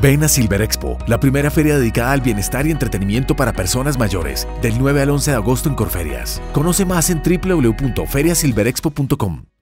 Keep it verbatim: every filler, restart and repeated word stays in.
Ven a Silver Expo, la primera feria dedicada al bienestar y entretenimiento para personas mayores, del nueve al once de agosto en Corferias. Conoce más en w w w punto feria silver expo punto com.